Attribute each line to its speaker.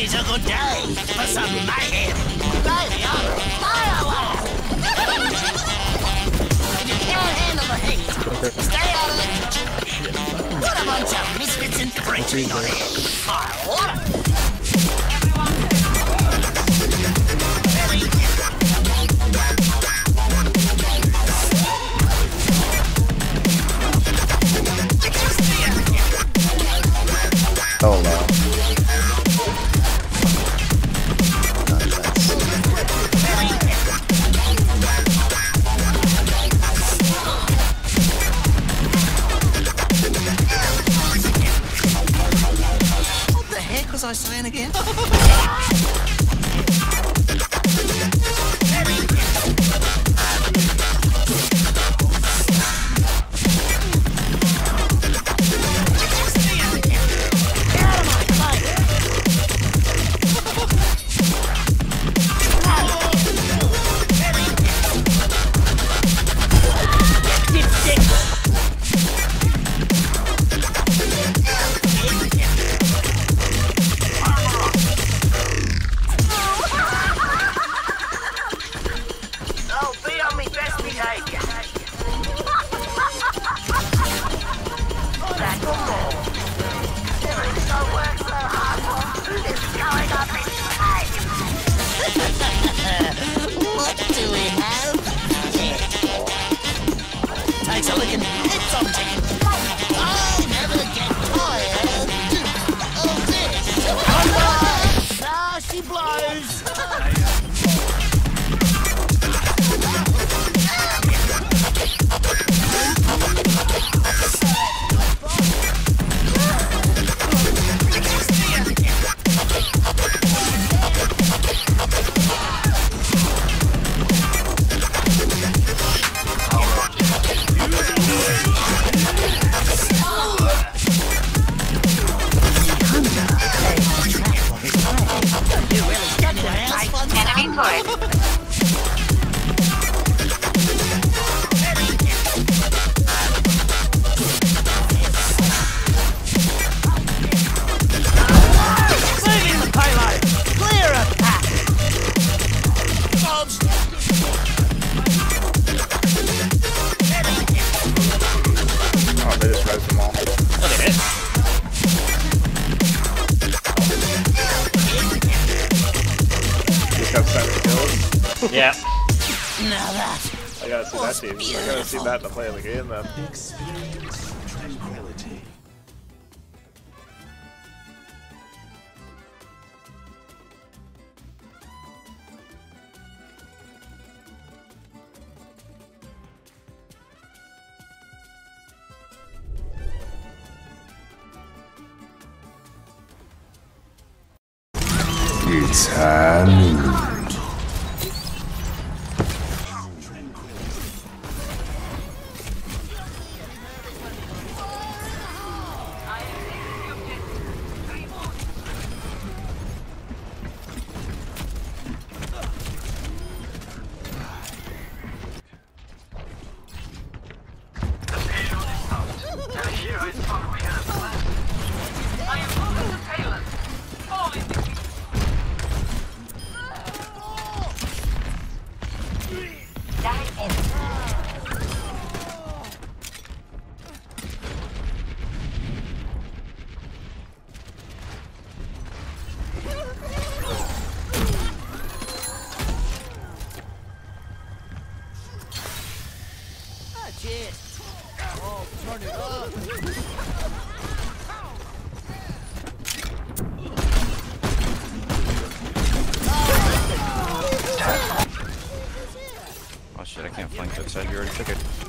Speaker 1: Today's a good day for some mayhem. Baby, fireworks! If you can't handle the heat, stay out of the kitchen. What a bunch of misfits and freaks we got here. Fire water!
Speaker 2: Oh no.
Speaker 1: What the heck was I saying again? What do we have? Takes a licking, it's on chicken. I'll never get tired of this. Ah, she blows.
Speaker 3: Yeah.
Speaker 1: Now that
Speaker 3: I gotta see that team. I gotta see that to play in the game then.
Speaker 4: Experience tranquility.
Speaker 5: It's time.
Speaker 1: Oh, turn it up.
Speaker 6: Oh shit, I can't flank that side, you already took it.